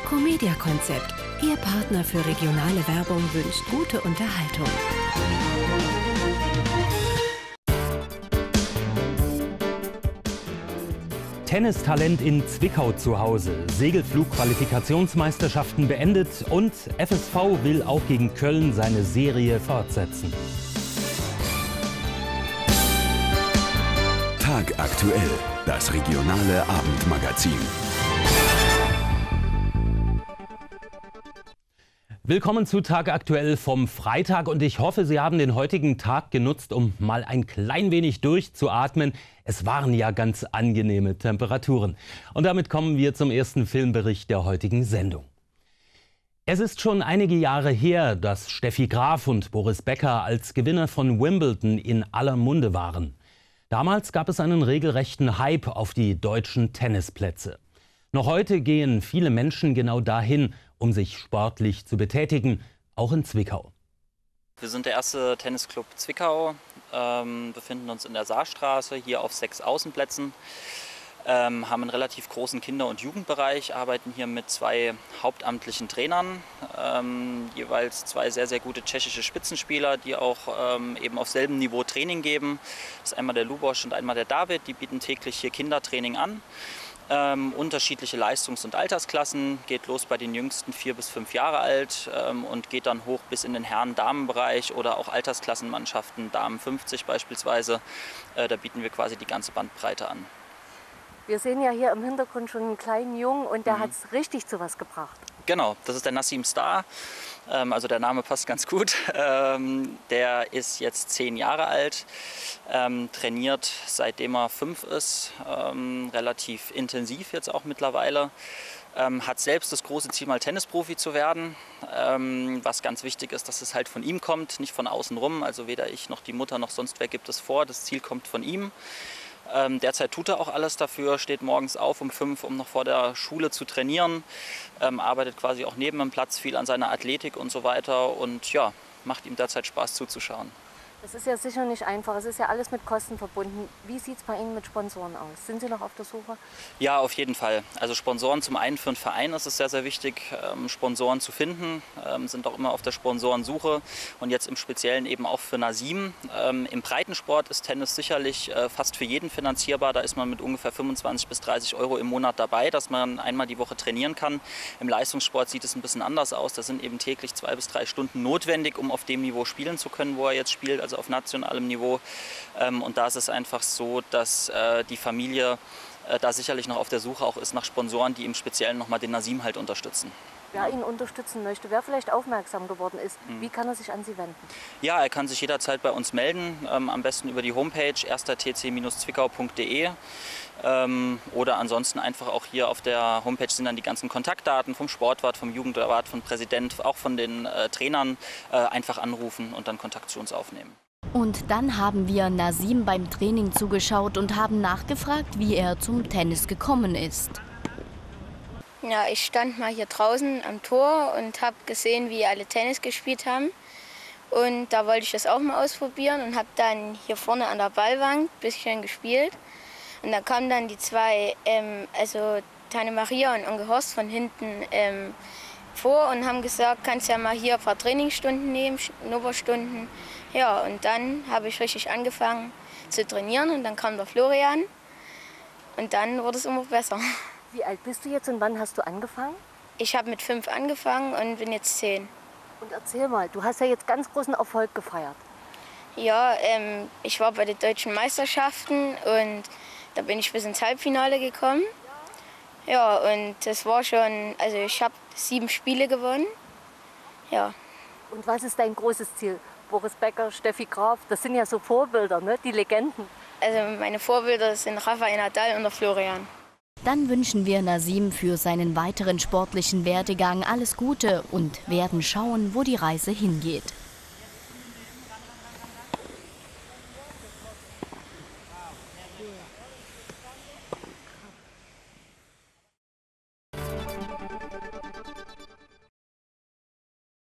Comedia Konzept. Ihr Partner für regionale Werbung wünscht gute Unterhaltung. Tennistalent in Zwickau zu Hause, Segelflug-Qualifikationsmeisterschaften beendet und FSV will auch gegen Köln seine Serie fortsetzen. Tagaktuell, das regionale Abendmagazin. Willkommen zu Tagaktuell vom Freitag und ich hoffe, Sie haben den heutigen Tag genutzt, um mal ein klein wenig durchzuatmen. Es waren ja ganz angenehme Temperaturen. Und damit kommen wir zum ersten Filmbericht der heutigen Sendung. Es ist schon einige Jahre her, dass Steffi Graf und Boris Becker als Gewinner von Wimbledon in aller Munde waren. Damals gab es einen regelrechten Hype auf die deutschen Tennisplätze. Noch heute gehen viele Menschen genau dahin, um sich sportlich zu betätigen, auch in Zwickau. Wir sind der erste Tennisclub Zwickau, befinden uns in der Saarstraße, hier auf 6 Außenplätzen, haben einen relativ großen Kinder- und Jugendbereich, arbeiten hier mit 2 hauptamtlichen Trainern, jeweils 2 sehr, sehr gute tschechische Spitzenspieler, die auch eben auf selbem Niveau Training geben. Das ist einmal der Lubosch und einmal der David, die bieten täglich hier Kindertraining an. Unterschiedliche Leistungs- und Altersklassen, geht los bei den Jüngsten 4 bis 5 Jahre alt und geht dann hoch bis in den Herren-Damen-Bereich oder auch Altersklassenmannschaften, Damen 50 beispielsweise. Da bieten wir quasi die ganze Bandbreite an. Wir sehen ja hier im Hintergrund schon einen kleinen Jungen und der hat es richtig zu was gebracht. Genau, das ist der Nassim Star, also der Name passt ganz gut. Der ist jetzt 10 Jahre alt, trainiert seitdem er 5 ist, relativ intensiv jetzt auch mittlerweile. Hat selbst das große Ziel, mal Tennisprofi zu werden, was ganz wichtig ist, dass es halt von ihm kommt, nicht von außen rum. Also weder ich noch die Mutter noch sonst wer gibt es vor, das Ziel kommt von ihm. Derzeit tut er auch alles dafür, steht morgens auf um 5, um noch vor der Schule zu trainieren, arbeitet quasi auch neben dem Platz viel an seiner Athletik und so weiter und ja, macht ihm derzeit Spaß zuzuschauen. Das ist ja sicher nicht einfach, es ist ja alles mit Kosten verbunden. Wie sieht es bei Ihnen mit Sponsoren aus? Sind Sie noch auf der Suche? Ja, auf jeden Fall. Also Sponsoren zum einen für einen Verein ist es sehr, sehr wichtig, Sponsoren zu finden, sind auch immer auf der Sponsorensuche und jetzt im Speziellen eben auch für Nassim. Im Breitensport ist Tennis sicherlich fast für jeden finanzierbar, da ist man mit ungefähr 25 bis 30 Euro im Monat dabei, dass man einmal die Woche trainieren kann. Im Leistungssport sieht es ein bisschen anders aus, da sind eben täglich 2 bis 3 Stunden notwendig, um auf dem Niveau spielen zu können, wo er jetzt spielt, also auf nationalem Niveau. Und da ist es einfach so, dass die Familie da sicherlich noch auf der Suche auch ist nach Sponsoren, die im Speziellen nochmal den Nassim halt unterstützen. Wer ihn unterstützen möchte, wer vielleicht aufmerksam geworden ist, wie kann er sich an Sie wenden? Ja, er kann sich jederzeit bei uns melden, am besten über die Homepage erstertc-zwickau.de oder ansonsten einfach auch hier auf der Homepage sind dann die ganzen Kontaktdaten vom Sportwart, vom Jugendwart, vom Präsident, auch von den Trainern, einfach anrufen und dann Kontakt zu uns aufnehmen. Und dann haben wir Nassim beim Training zugeschaut und haben nachgefragt, wie er zum Tennis gekommen ist. Ja, ich stand mal hier draußen am Tor und habe gesehen, wie alle Tennis gespielt haben. Und da wollte ich das auch mal ausprobieren und habe dann hier vorne an der Ballbank ein bisschen gespielt. Und da kamen dann die 2, also Tante Maria und Onkel Horst von hinten vor und haben gesagt, kannst ja mal hier ein paar Trainingsstunden nehmen, Schnupperstunden. Ja, und dann habe ich richtig angefangen zu trainieren und dann kam der Florian und dann wurde es immer besser. Wie alt bist du jetzt und wann hast du angefangen? Ich habe mit 5 angefangen und bin jetzt 10. Und erzähl mal, du hast ja jetzt ganz großen Erfolg gefeiert. Ja, ich war bei den deutschen Meisterschaften und da bin ich bis ins Halbfinale gekommen. Ja, und das war schon, also ich habe 7 Spiele gewonnen. Ja. Und was ist dein großes Ziel? Boris Becker, Steffi Graf, das sind ja so Vorbilder, ne? Die Legenden. Also meine Vorbilder sind Rafael Nadal und der Florian. Dann wünschen wir Nassim für seinen weiteren sportlichen Werdegang alles Gute und werden schauen, wo die Reise hingeht.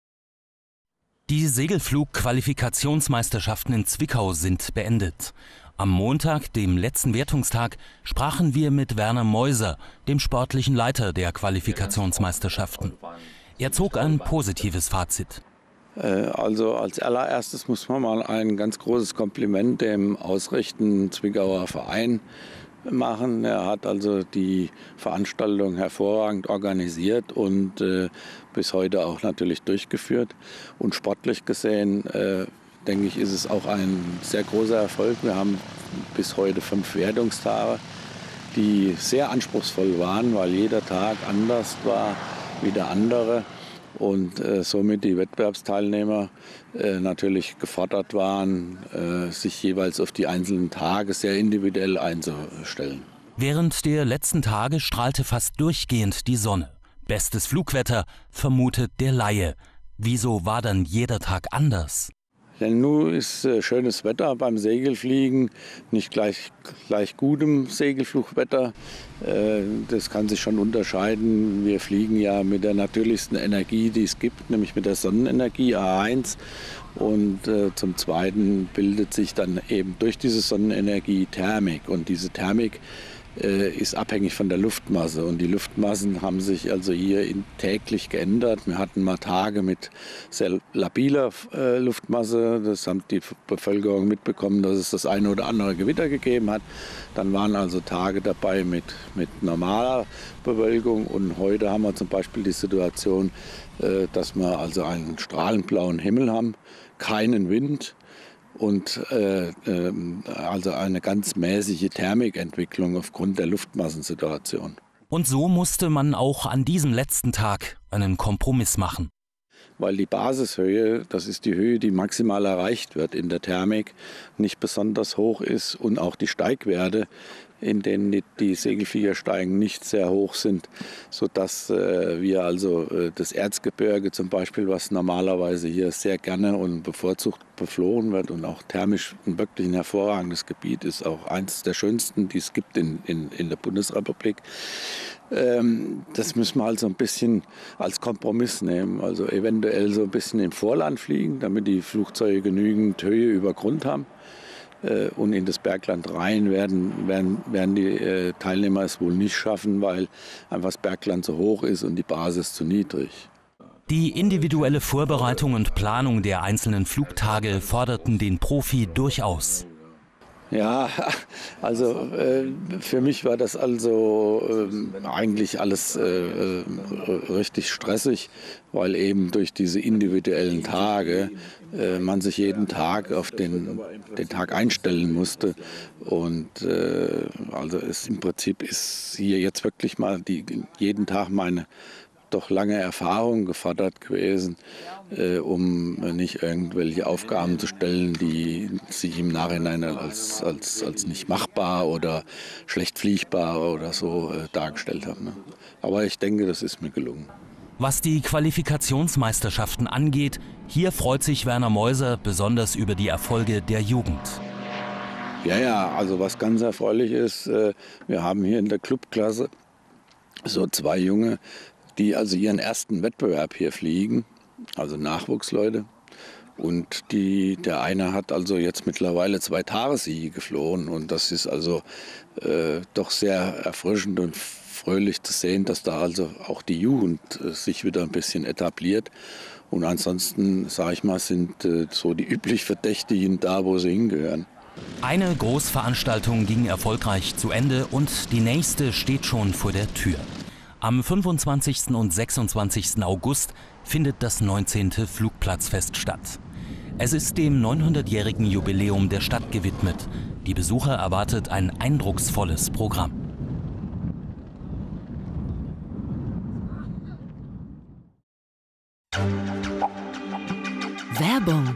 Die Segelflug-Qualifikationsmeisterschaften in Zwickau sind beendet. Am Montag, dem letzten Wertungstag, sprachen wir mit Werner Meuser, dem sportlichen Leiter der Qualifikationsmeisterschaften. Er zog ein positives Fazit. Also als allererstes muss man mal ein ganz großes Kompliment dem ausrichtenden Zwickauer Verein machen. Er hat also die Veranstaltung hervorragend organisiert und bis heute auch natürlich durchgeführt. Und sportlich gesehen, denke ich, ist es auch ein sehr großer Erfolg. Wir haben bis heute 5 Wertungstage, die sehr anspruchsvoll waren, weil jeder Tag anders war wie der andere. Und somit die Wettbewerbsteilnehmer natürlich gefordert waren, sich jeweils auf die einzelnen Tage sehr individuell einzustellen. Während der letzten Tage strahlte fast durchgehend die Sonne. Bestes Flugwetter, vermutet der Laie. Wieso war dann jeder Tag anders? Denn nun ist schönes Wetter beim Segelfliegen, nicht gleich gutem Segelflugwetter. Das kann sich schon unterscheiden. Wir fliegen ja mit der natürlichsten Energie, die es gibt, nämlich mit der Sonnenenergie A1. Und zum Zweiten bildet sich dann eben durch diese Sonnenenergie Thermik. Und diese Thermik ist abhängig von der Luftmasse. Und die Luftmassen haben sich also hier täglich geändert. Wir hatten mal Tage mit sehr labiler Luftmasse. Das hat die Bevölkerung mitbekommen, dass es das eine oder andere Gewitter gegeben hat. Dann waren also Tage dabei mit normaler Bewölkung. Und heute haben wir zum Beispiel die Situation, dass wir also einen strahlend-blauen Himmel haben, keinen Wind. Und also eine ganz mäßige Thermikentwicklung aufgrund der Luftmassensituation. Und so musste man auch an diesem letzten Tag einen Kompromiss machen. Weil die Basishöhe, das ist die Höhe, die maximal erreicht wird in der Thermik, nicht besonders hoch ist und auch die Steigwerte, in denen die Segelflieger steigen, nicht sehr hoch sind, sodass wir also das Erzgebirge zum Beispiel, was normalerweise hier sehr gerne und bevorzugt beflogen wird und auch thermisch wirklich ein hervorragendes Gebiet ist, auch eines der schönsten, die es gibt in der Bundesrepublik. Das müssen wir also ein bisschen als Kompromiss nehmen, also eventuell so ein bisschen im Vorland fliegen, damit die Flugzeuge genügend Höhe über Grund haben. Und in das Bergland rein werden die Teilnehmer es wohl nicht schaffen, weil einfach das Bergland so hoch ist und die Basis zu niedrig. Die individuelle Vorbereitung und Planung der einzelnen Flugtage forderten den Profi durchaus. Ja, also für mich war das also eigentlich alles richtig stressig, weil eben durch diese individuellen Tage man sich jeden Tag auf den Tag einstellen musste. Und also im Prinzip ist hier jetzt wirklich mal jeden Tag meine doch lange Erfahrung gefordert gewesen, um nicht irgendwelche Aufgaben zu stellen, die sich im Nachhinein als nicht machbar oder schlecht fliegbar oder so dargestellt haben. Ne? Aber ich denke, das ist mir gelungen. Was die Qualifikationsmeisterschaften angeht, hier freut sich Werner Meuser besonders über die Erfolge der Jugend. Ja, also was ganz erfreulich ist, wir haben hier in der Clubklasse so 2 Junge, die also ihren ersten Wettbewerb hier fliegen, also Nachwuchsleute. Und der eine hat also jetzt mittlerweile 2 Tagessiege geflogen. Und das ist also doch sehr erfrischend und fröhlich zu sehen, dass da also auch die Jugend sich wieder ein bisschen etabliert. Und ansonsten, sage ich mal, sind so die üblich Verdächtigen da, wo sie hingehören. Eine Großveranstaltung ging erfolgreich zu Ende und die nächste steht schon vor der Tür. Am 25. und 26. August findet das 19. Flugplatzfest statt. Es ist dem 900-jährigen Jubiläum der Stadt gewidmet. Die Besucher erwartet ein eindrucksvolles Programm. Werbung.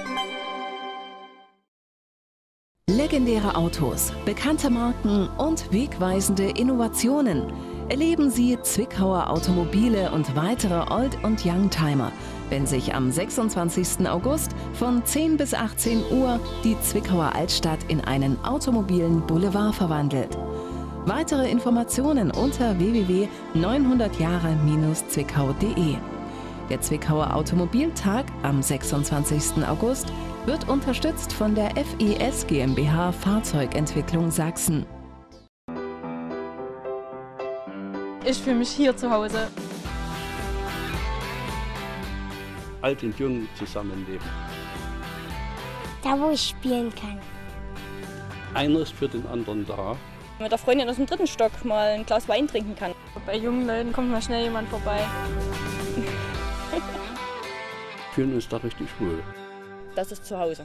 Legendäre Autos, bekannte Marken und wegweisende Innovationen. Erleben Sie Zwickauer Automobile und weitere Old- und Youngtimer, wenn sich am 26. August von 10 bis 18 Uhr die Zwickauer Altstadt in einen automobilen Boulevard verwandelt. Weitere Informationen unter www.900jahre-zwickau.de. Der Zwickauer Automobiltag am 26. August wird unterstützt von der FES GmbH Fahrzeugentwicklung Sachsen. Ich fühle mich hier zu Hause. Alt und jung zusammenleben. Da, wo ich spielen kann. Einer ist für den anderen da. Mit der Freundin aus dem 3. Stock mal ein Glas Wein trinken kann. Bei jungen Leuten kommt mal schnell jemand vorbei. Fühlen uns da richtig wohl. Das ist zu Hause.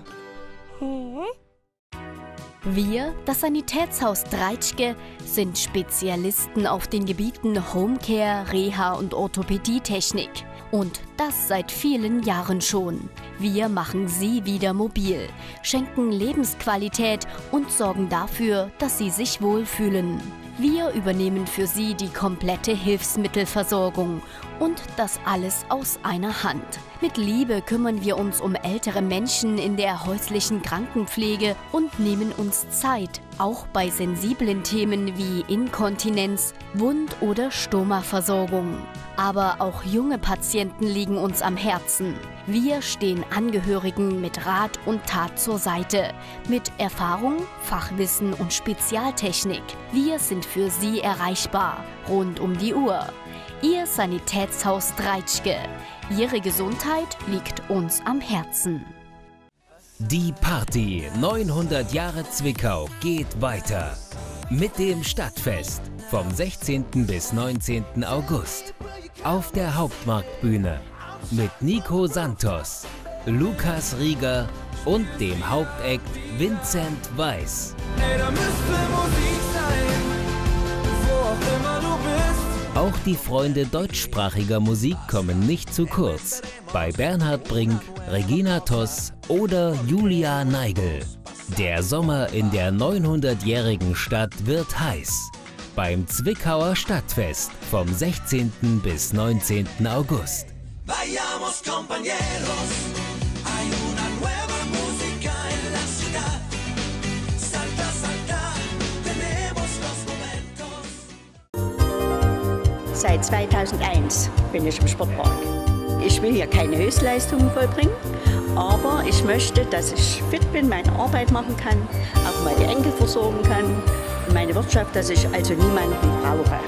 Wir, das Sanitätshaus Dreitschke, sind Spezialisten auf den Gebieten Homecare, Reha und Orthopädietechnik. Und das seit vielen Jahren schon. Wir machen Sie wieder mobil, schenken Lebensqualität und sorgen dafür, dass Sie sich wohlfühlen. Wir übernehmen für Sie die komplette Hilfsmittelversorgung und das alles aus einer Hand. Mit Liebe kümmern wir uns um ältere Menschen in der häuslichen Krankenpflege und nehmen uns Zeit, auch bei sensiblen Themen wie Inkontinenz, Wund- oder Stomaversorgung. Aber auch junge Patienten liegen uns am Herzen. Wir stehen Angehörigen mit Rat und Tat zur Seite. Mit Erfahrung, Fachwissen und Spezialtechnik. Wir sind für Sie erreichbar, rund um die Uhr. Ihr Sanitätshaus Dreitschke. Ihre Gesundheit liegt uns am Herzen. Die Party 900 Jahre Zwickau geht weiter. Mit dem Stadtfest vom 16. bis 19. August. Auf der Hauptmarktbühne. Mit Nico Santos, Lukas Rieger und dem Hauptakt Vincent Weiss. Ey, da müsste Musik sein, wo auch immer du bist. Auch die Freunde deutschsprachiger Musik kommen nicht zu kurz. Bei Bernhard Brink, Regina Toss oder Julia Neigel. Der Sommer in der 900-jährigen Stadt wird heiß. Beim Zwickauer Stadtfest vom 16. bis 19. August. Vayamos compañeros, hay una nueva música en la ciudad. Salta, salta, tenemos los momentos. Seit 2001 bin ich im Sportpark. Ich will hier keine Höchstleistungen vollbringen, aber ich möchte, dass ich fit bin, meine Arbeit machen kann, auch meine Enkel versorgen kann, meine Wirtschaft, dass ich also niemanden brauche.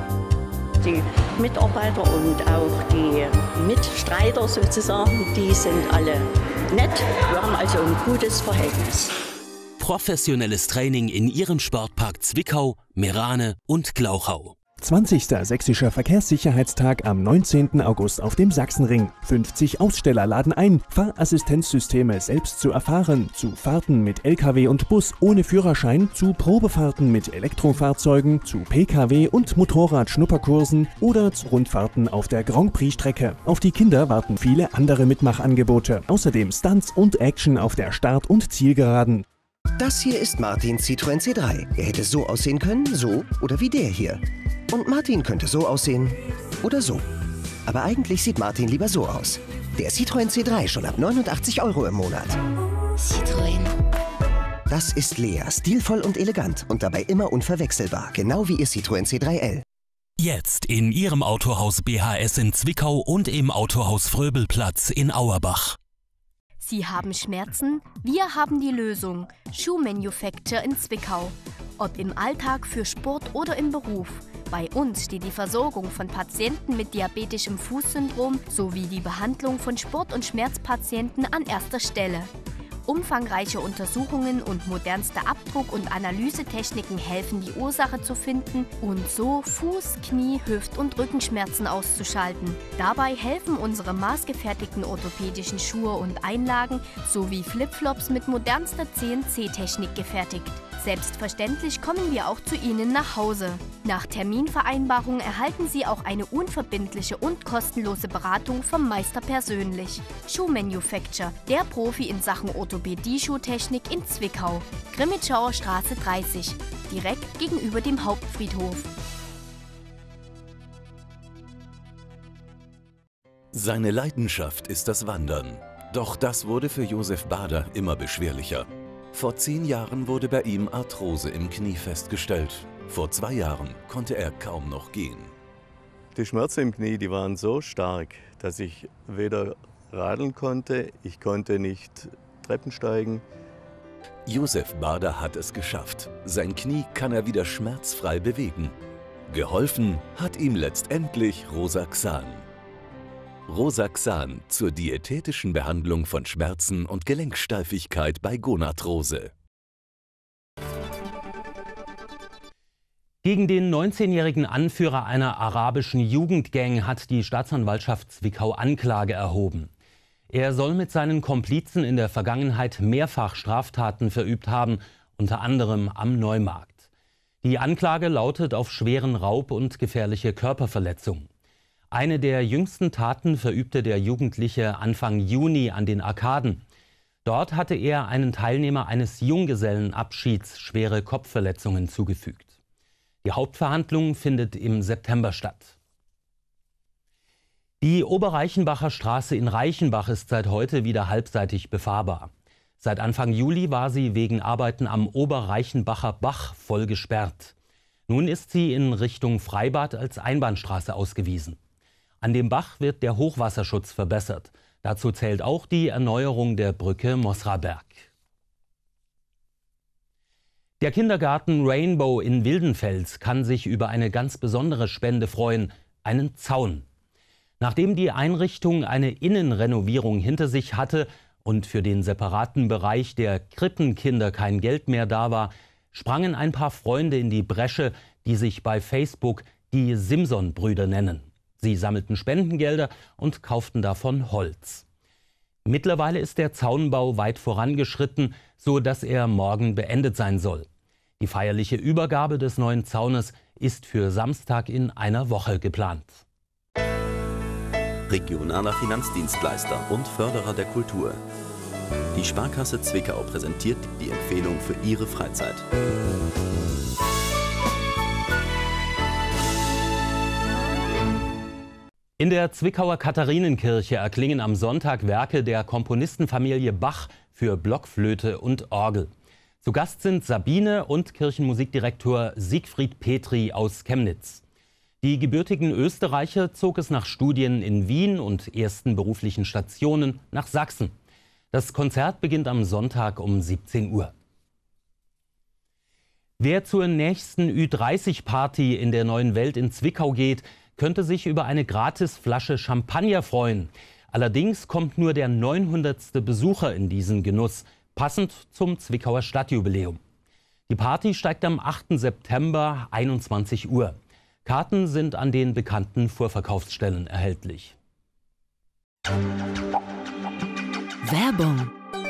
Die Mitarbeiter und auch die Mitstreiter sozusagen, die sind alle nett. Wir haben also ein gutes Verhältnis. Professionelles Training in Ihrem Sportpark Zwickau, Meerane und Glauchau. 20. Sächsischer Verkehrssicherheitstag am 19. August auf dem Sachsenring. 50 Aussteller laden ein, Fahrassistenzsysteme selbst zu erfahren, zu Fahrten mit LKW und Bus ohne Führerschein, zu Probefahrten mit Elektrofahrzeugen, zu PKW- und Motorrad-Schnupperkursen oder zu Rundfahrten auf der Grand Prix-Strecke. Auf die Kinder warten viele andere Mitmachangebote. Außerdem Stunts und Action auf der Start- und Zielgeraden. Das hier ist Martins Citroën C3. Er hätte so aussehen können, so oder wie der hier. Und Martin könnte so aussehen oder so. Aber eigentlich sieht Martin lieber so aus. Der Citroën C3 schon ab 89 € im Monat. Citroën. Das ist Lea, stilvoll und elegant und dabei immer unverwechselbar. Genau wie ihr Citroën C3L. Jetzt in Ihrem Autohaus BHS in Zwickau und im Autohaus Fröbelplatz in Auerbach. Sie haben Schmerzen? Wir haben die Lösung. Shoe Manufacture in Zwickau. Ob im Alltag, für Sport oder im Beruf. Bei uns steht die Versorgung von Patienten mit diabetischem Fußsyndrom sowie die Behandlung von Sport- und Schmerzpatienten an erster Stelle. Umfangreiche Untersuchungen und modernste Abdruck- und Analysetechniken helfen, die Ursache zu finden und so Fuß-, Knie-, Hüft- und Rückenschmerzen auszuschalten. Dabei helfen unsere maßgefertigten orthopädischen Schuhe und Einlagen sowie Flipflops mit modernster CNC-Technik gefertigt. Selbstverständlich kommen wir auch zu Ihnen nach Hause. Nach Terminvereinbarung erhalten Sie auch eine unverbindliche und kostenlose Beratung vom Meister persönlich. Shoe Manufacture, der Profi in Sachen Orthopädie-Schuhtechnik in Zwickau. Grimmitschauer Straße 30, direkt gegenüber dem Hauptfriedhof. Seine Leidenschaft ist das Wandern. Doch das wurde für Josef Bader immer beschwerlicher. Vor 10 Jahren wurde bei ihm Arthrose im Knie festgestellt. Vor 2 Jahren konnte er kaum noch gehen. Die Schmerzen im Knie, die waren so stark, dass ich weder radeln konnte, ich konnte nicht Treppen steigen. Josef Bader hat es geschafft. Sein Knie kann er wieder schmerzfrei bewegen. Geholfen hat ihm letztendlich Rosaxan. Rosaxan zur diätetischen Behandlung von Schmerzen und Gelenksteifigkeit bei Gonarthrose. Gegen den 19-jährigen Anführer einer arabischen Jugendgang hat die Staatsanwaltschaft Zwickau Anklage erhoben. Er soll mit seinen Komplizen in der Vergangenheit mehrfach Straftaten verübt haben, unter anderem am Neumarkt. Die Anklage lautet auf schweren Raub und gefährliche Körperverletzung. Eine der jüngsten Taten verübte der Jugendliche Anfang Juni an den Arkaden. Dort hatte er einen Teilnehmer eines Junggesellenabschieds schwere Kopfverletzungen zugefügt. Die Hauptverhandlung findet im September statt. Die Oberreichenbacher Straße in Reichenbach ist seit heute wieder halbseitig befahrbar. Seit Anfang Juli war sie wegen Arbeiten am Oberreichenbacher Bach voll gesperrt. Nun ist sie in Richtung Freibad als Einbahnstraße ausgewiesen. An dem Bach wird der Hochwasserschutz verbessert. Dazu zählt auch die Erneuerung der Brücke Mosraberg. Der Kindergarten Rainbow in Wildenfels kann sich über eine ganz besondere Spende freuen, einen Zaun. Nachdem die Einrichtung eine Innenrenovierung hinter sich hatte und für den separaten Bereich der Krippenkinder kein Geld mehr da war, sprangen ein paar Freunde in die Bresche, die sich bei Facebook die Simson-Brüder nennen. Sie sammelten Spendengelder und kauften davon Holz. Mittlerweile ist der Zaunbau weit vorangeschritten, so dass er morgen beendet sein soll. Die feierliche Übergabe des neuen Zaunes ist für Samstag in einer Woche geplant. Regionaler Finanzdienstleister und Förderer der Kultur. Die Sparkasse Zwickau präsentiert die Empfehlung für Ihre Freizeit. In der Zwickauer Katharinenkirche erklingen am Sonntag Werke der Komponistenfamilie Bach für Blockflöte und Orgel. Zu Gast sind Sabine und Kirchenmusikdirektor Siegfried Petri aus Chemnitz. Die gebürtigen Österreicher zog es nach Studien in Wien und ersten beruflichen Stationen nach Sachsen. Das Konzert beginnt am Sonntag um 17 Uhr. Wer zur nächsten Ü30-Party in der Neuen Welt in Zwickau geht, könnte sich über eine Gratisflasche Champagner freuen. Allerdings kommt nur der 900. Besucher in diesen Genuss, passend zum Zwickauer Stadtjubiläum. Die Party steigt am 8. September 21 Uhr. Karten sind an den bekannten Vorverkaufsstellen erhältlich. Werbung.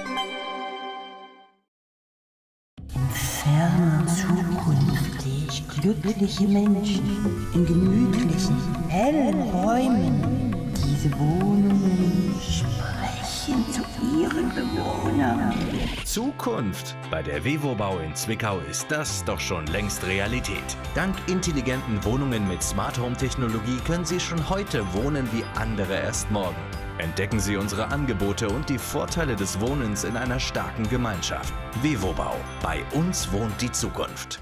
In ferner Zukunft sehe ich glückliche Menschen in gemütlichen, hellen Räumen. Diese Wohnungen sprechen zu ihren Bewohnern. Zukunft. Bei der Vevobau in Zwickau ist das doch schon längst Realität. Dank intelligenten Wohnungen mit Smart Home Technologie können Sie schon heute wohnen wie andere erst morgen. Entdecken Sie unsere Angebote und die Vorteile des Wohnens in einer starken Gemeinschaft. Vevobau. Bei uns wohnt die Zukunft.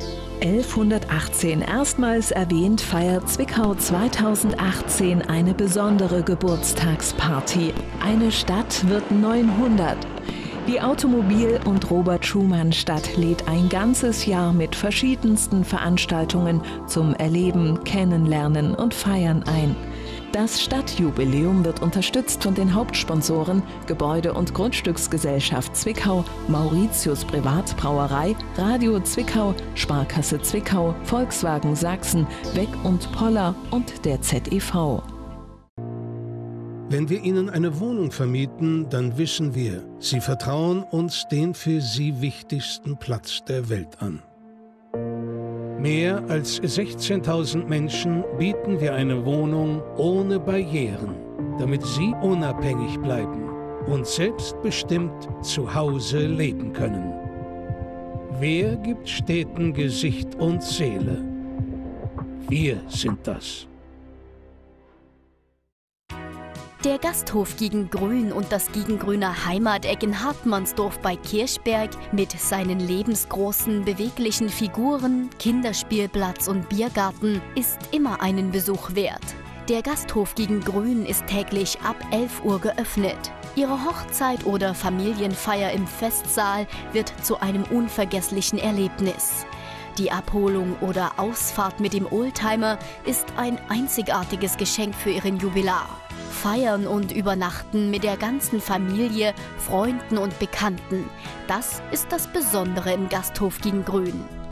1118 erstmals erwähnt, feiert Zwickau 2018 eine besondere Geburtstagsparty. Eine Stadt wird 900. Die Automobil- und Robert-Schumann-Stadt lädt ein ganzes Jahr mit verschiedensten Veranstaltungen zum Erleben, Kennenlernen und Feiern ein. Das Stadtjubiläum wird unterstützt von den Hauptsponsoren Gebäude- und Grundstücksgesellschaft Zwickau, Mauritius Privatbrauerei, Radio Zwickau, Sparkasse Zwickau, Volkswagen Sachsen, Beck und Poller und der ZEV. Wenn wir Ihnen eine Wohnung vermieten, dann wissen wir, Sie vertrauen uns den für Sie wichtigsten Platz der Welt an. Mehr als 16.000 Menschen bieten wir eine Wohnung ohne Barrieren, damit Sie unabhängig bleiben und selbstbestimmt zu Hause leben können. Wer gibt Städten Gesicht und Seele? Wir sind das. Der Gasthof Gegen Grün und das Gegengrüner Heimateck in Hartmannsdorf bei Kirchberg mit seinen lebensgroßen, beweglichen Figuren, Kinderspielplatz und Biergarten ist immer einen Besuch wert. Der Gasthof Gegen Grün ist täglich ab 11 Uhr geöffnet. Ihre Hochzeit oder Familienfeier im Festsaal wird zu einem unvergesslichen Erlebnis. Die Abholung oder Ausfahrt mit dem Oldtimer ist ein einzigartiges Geschenk für Ihren Jubilar. Feiern und übernachten mit der ganzen Familie, Freunden und Bekannten. Das ist das Besondere im Gasthof Gegen Grün.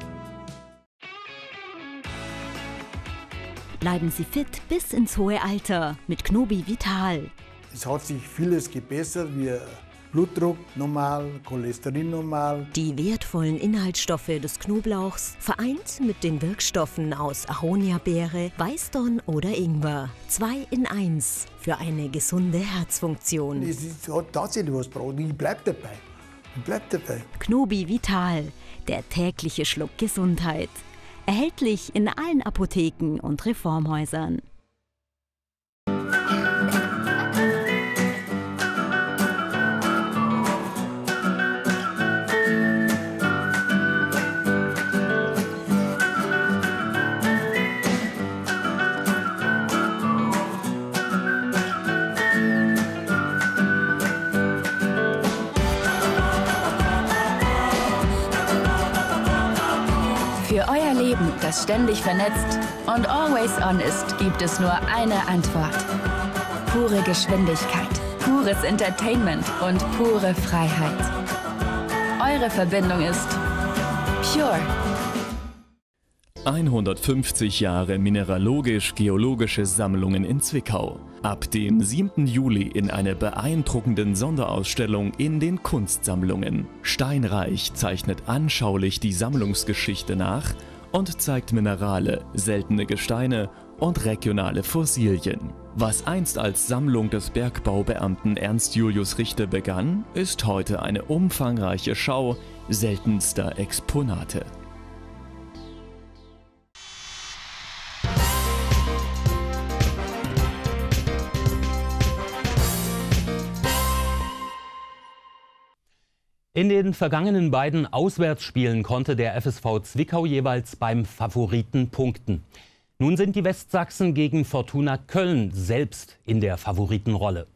Bleiben Sie fit bis ins hohe Alter mit Knobi Vital. Es hat sich vieles gebessert, wie Blutdruck normal, Cholesterin normal. Die wertvollen Inhaltsstoffe des Knoblauchs vereint mit den Wirkstoffen aus Aronia-Beere, Weißdorn oder Ingwer. 2 in 1 für eine gesunde Herzfunktion. Es hat tatsächlich was gebraucht. Ich bleib dabei. Knobi Vital, der tägliche Schluck Gesundheit. Erhältlich in allen Apotheken und Reformhäusern. Für euer Leben, das ständig vernetzt und always on ist, gibt es nur eine Antwort. Pure Geschwindigkeit, pures Entertainment und pure Freiheit. Eure Verbindung ist Pure. 150 Jahre mineralogisch-geologische Sammlungen in Zwickau. Ab dem 7. Juli in einer beeindruckenden Sonderausstellung in den Kunstsammlungen. Steinreich zeichnet anschaulich die Sammlungsgeschichte nach und zeigt Minerale, seltene Gesteine und regionale Fossilien. Was einst als Sammlung des Bergbaubeamten Ernst Julius Richter begann, ist heute eine umfangreiche Schau seltenster Exponate. In den vergangenen beiden Auswärtsspielen konnte der FSV Zwickau jeweils beim Favoriten punkten. Nun sind die Westsachsen gegen Fortuna Köln selbst in der Favoritenrolle.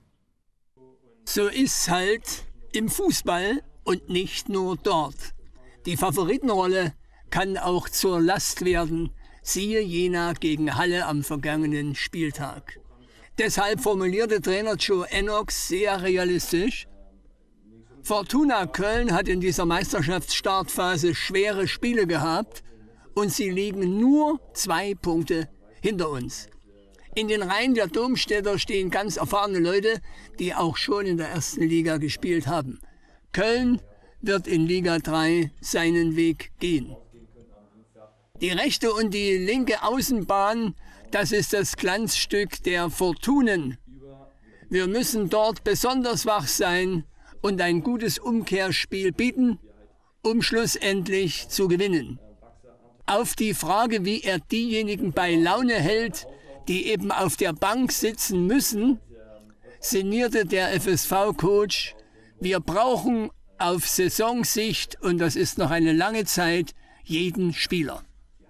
So ist halt im Fußball und nicht nur dort. Die Favoritenrolle kann auch zur Last werden, siehe Jena gegen Halle am vergangenen Spieltag. Deshalb formulierte Trainer Joe Enox sehr realistisch: Fortuna Köln hat in dieser Meisterschaftsstartphase schwere Spiele gehabt und sie liegen nur 2 Punkte hinter uns. In den Reihen der Domstädter stehen ganz erfahrene Leute, die auch schon in der ersten Liga gespielt haben. Köln wird in Liga 3 seinen Weg gehen. Die rechte und die linke Außenbahn, das ist das Glanzstück der Fortunen. Wir müssen dort besonders wach sein und ein gutes Umkehrspiel bieten, um schlussendlich zu gewinnen. Auf die Frage, wie er diejenigen bei Laune hält, die eben auf der Bank sitzen müssen, sinnierte der FSV-Coach: Wir brauchen auf Saisonsicht, und das ist noch eine lange Zeit, jeden Spieler.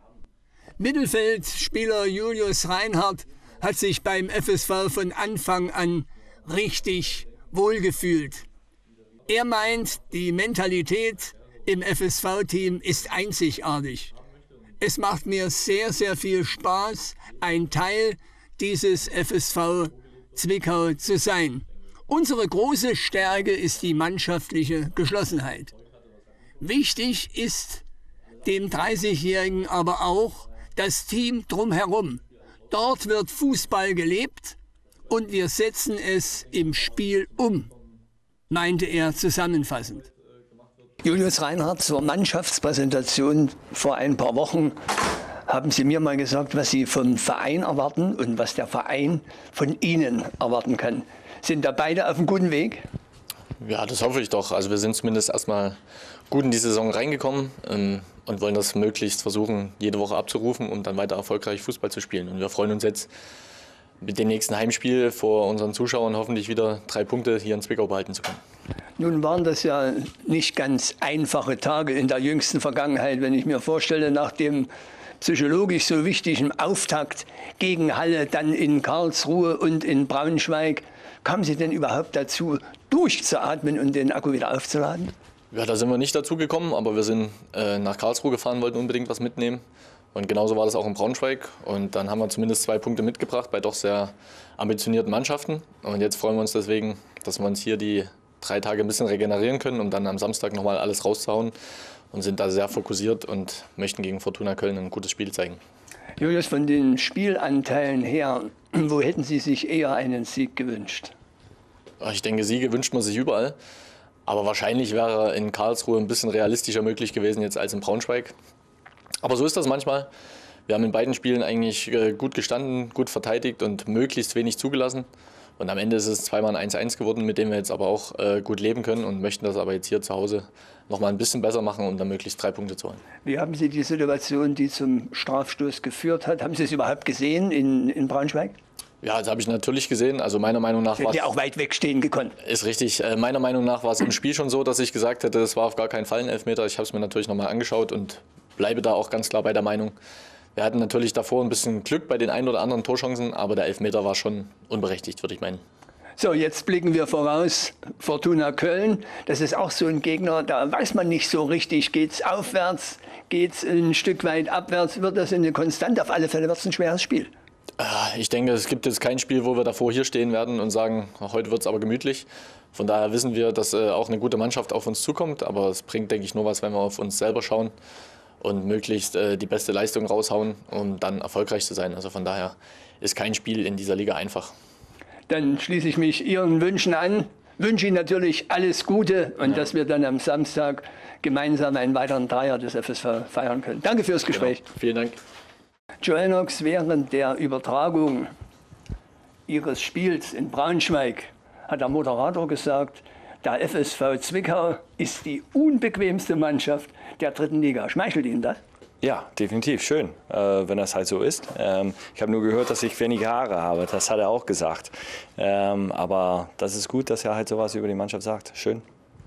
Mittelfeldspieler Julius Reinhardt hat sich beim FSV von Anfang an richtig wohlgefühlt. Er meint, die Mentalität im FSV-Team ist einzigartig. Es macht mir sehr, sehr viel Spaß, ein Teil dieses FSV Zwickau zu sein. Unsere große Stärke ist die mannschaftliche Geschlossenheit. Wichtig ist dem 30-Jährigen aber auch das Team drumherum. Dort wird Fußball gelebt und wir setzen es im Spiel um, meinte er zusammenfassend. Julius Reinhardt, zur Mannschaftspräsentation vor ein paar Wochen haben Sie mir mal gesagt, was Sie vom Verein erwarten und was der Verein von Ihnen erwarten kann. Sind da beide auf einem guten Weg? Ja, das hoffe ich doch. Also wir sind zumindest erstmal gut in die Saison reingekommen und wollen das möglichst versuchen, jede Woche abzurufen, um dann weiter erfolgreich Fußball zu spielen. Und wir freuen uns jetzt mit dem nächsten Heimspiel vor unseren Zuschauern hoffentlich wieder 3 Punkte hier in Zwickau behalten zu können. Nun waren das ja nicht ganz einfache Tage in der jüngsten Vergangenheit, wenn ich mir vorstelle, nach dem psychologisch so wichtigen Auftakt gegen Halle, dann in Karlsruhe und in Braunschweig. Kamen Sie denn überhaupt dazu, durchzuatmen und den Akku wieder aufzuladen? Ja, da sind wir nicht dazu gekommen, aber wir sind nach Karlsruhe gefahren, wollten unbedingt was mitnehmen. Und genauso war das auch in Braunschweig. Und dann haben wir zumindest 2 Punkte mitgebracht bei doch sehr ambitionierten Mannschaften. Und jetzt freuen wir uns deswegen, dass wir uns hier die 3 Tage ein bisschen regenerieren können, um dann am Samstag nochmal alles rauszuhauen. Und sind da sehr fokussiert und möchten gegen Fortuna Köln ein gutes Spiel zeigen. Julius, von den Spielanteilen her, wo hätten Sie sich eher einen Sieg gewünscht? Ich denke, Siege wünscht man sich überall. Aber wahrscheinlich wäre in Karlsruhe ein bisschen realistischer möglich gewesen jetzt als in Braunschweig. Aber so ist das manchmal. Wir haben in beiden Spielen eigentlich gut gestanden, gut verteidigt und möglichst wenig zugelassen. Und am Ende ist es zweimal ein 1-1 geworden, mit dem wir jetzt aber auch gut leben können und möchten das aber jetzt hier zu Hause noch mal ein bisschen besser machen, um dann möglichst 3 Punkte zu holen. Wie haben Sie die Situation, die zum Strafstoß geführt hat, haben Sie es überhaupt gesehen in Braunschweig? Ja, das habe ich natürlich gesehen. Also meiner Meinung nach war es... ja auch weit weg stehen gekonnt. Ist richtig. Meiner Meinung nach war es im Spiel schon so, dass ich gesagt hätte, es war auf gar keinen Fall ein Elfmeter. Ich habe es mir natürlich noch mal angeschaut und bleibe da auch ganz klar bei der Meinung. Wir hatten natürlich davor ein bisschen Glück bei den ein oder anderen Torchancen, aber der Elfmeter war schon unberechtigt, würde ich meinen. So, jetzt blicken wir voraus. Fortuna Köln, das ist auch so ein Gegner, da weiß man nicht so richtig, geht's aufwärts, geht's ein Stück weit abwärts, wird das eine Konstante? Auf alle Fälle wird es ein schweres Spiel. Ich denke, es gibt jetzt kein Spiel, wo wir davor hier stehen werden und sagen, heute wird es aber gemütlich. Von daher wissen wir, dass auch eine gute Mannschaft auf uns zukommt, aber es bringt, denke ich, nur was, wenn wir auf uns selber schauen und möglichst die beste Leistung raushauen, um dann erfolgreich zu sein. Also von daher ist kein Spiel in dieser Liga einfach. Dann schließe ich mich Ihren Wünschen an, wünsche Ihnen natürlich alles Gute und dass wir dann am Samstag gemeinsam einen weiteren Dreier des FSV feiern können. Danke fürs Gespräch. Genau. Vielen Dank. Joel Knox, während der Übertragung Ihres Spiels in Braunschweig hat der Moderator gesagt, der FSV Zwickau ist die unbequemste Mannschaft der 3. Liga. Schmeichelt Ihnen das? Ja, definitiv. Schön, wenn das halt so ist. Ich habe nur gehört, dass ich wenige Haare habe. Das hat er auch gesagt. Aber das ist gut, dass er halt sowas über die Mannschaft sagt. Schön.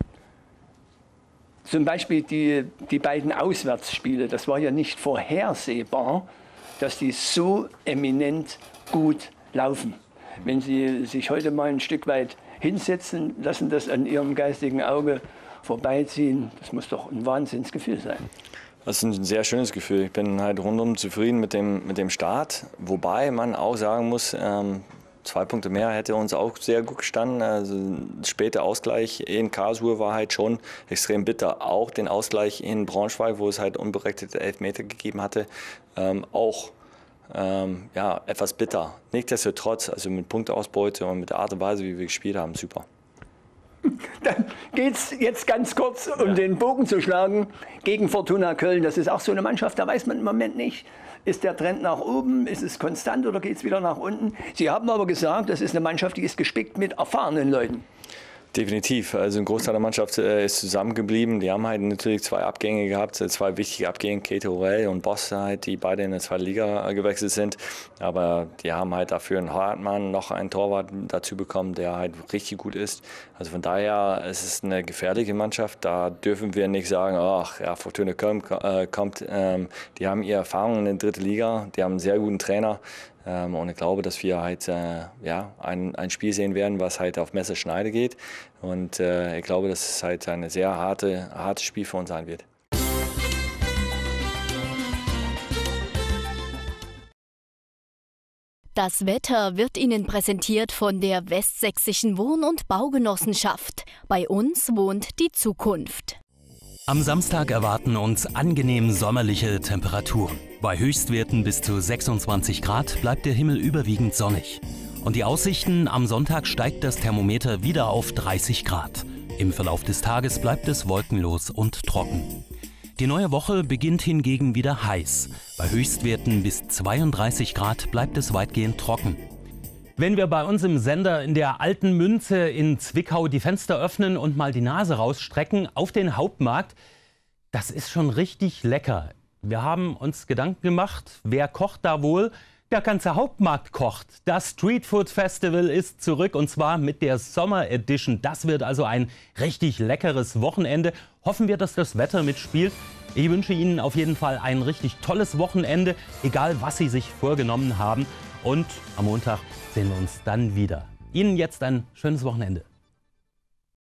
Zum Beispiel die beiden Auswärtsspiele. Das war ja nicht vorhersehbar, dass die so eminent gut laufen. Wenn Sie sich heute mal ein Stück weit hinsetzen, lassen das an Ihrem geistigen Auge vorbeiziehen, das muss doch ein Wahnsinnsgefühl sein. Das ist ein sehr schönes Gefühl. Ich bin halt rundum zufrieden mit dem Start. Wobei man auch sagen muss, 2 Punkte mehr hätte uns auch sehr gut gestanden. Also später Ausgleich in Karlsruhe war halt schon extrem bitter. Auch den Ausgleich in Braunschweig, wo es halt unberechtigte Elfmeter gegeben hatte, auch ja, etwas bitter. Nichtsdestotrotz, also mit Punkteausbeute und mit der Art und Weise, wie wir gespielt haben, super. Dann geht es jetzt ganz kurz, um den Bogen zu schlagen, gegen Fortuna Köln. Das ist auch so eine Mannschaft, da weiß man im Moment nicht, ist der Trend nach oben, ist es konstant oder geht es wieder nach unten? Sie haben aber gesagt, das ist eine Mannschaft, die ist gespickt mit erfahrenen Leuten. Definitiv. Also ein Großteil der Mannschaft ist zusammengeblieben. Die haben halt natürlich 2 Abgänge gehabt, 2 wichtige Abgänge, Kate Orell und Boss, halt, die beide in der 2. Liga gewechselt sind. Aber die haben halt dafür einen Hartmann, noch einen Torwart dazu bekommen, der halt richtig gut ist. Also von daher ist es eine gefährliche Mannschaft. Da dürfen wir nicht sagen, ach ja, Fortuna Köln kommt. Die haben ihre Erfahrungen in der 3. Liga, die haben einen sehr guten Trainer. Und ich glaube, dass wir halt ja, ein Spiel sehen werden, was halt auf Messerschneide geht. Und ich glaube, dass es halt ein sehr hartes Spiel für uns sein wird. Das Wetter wird Ihnen präsentiert von der Westsächsischen Wohn- und Baugenossenschaft. Bei uns wohnt die Zukunft. Am Samstag erwarten uns angenehm sommerliche Temperaturen. Bei Höchstwerten bis zu 26 Grad bleibt der Himmel überwiegend sonnig. Und die Aussichten: am Sonntag steigt das Thermometer wieder auf 30 Grad. Im Verlauf des Tages bleibt es wolkenlos und trocken. Die neue Woche beginnt hingegen wieder heiß. Bei Höchstwerten bis 32 Grad bleibt es weitgehend trocken. Wenn wir bei uns im Sender in der Alten Münze in Zwickau die Fenster öffnen und mal die Nase rausstrecken auf den Hauptmarkt, das ist schon richtig lecker. Wir haben uns Gedanken gemacht, wer kocht da wohl? Der ganze Hauptmarkt kocht. Das Street Food Festival ist zurück und zwar mit der Sommer Edition. Das wird also ein richtig leckeres Wochenende. Hoffen wir, dass das Wetter mitspielt. Ich wünsche Ihnen auf jeden Fall ein richtig tolles Wochenende, egal was Sie sich vorgenommen haben. Und am Montag sehen wir uns dann wieder. Ihnen jetzt ein schönes Wochenende.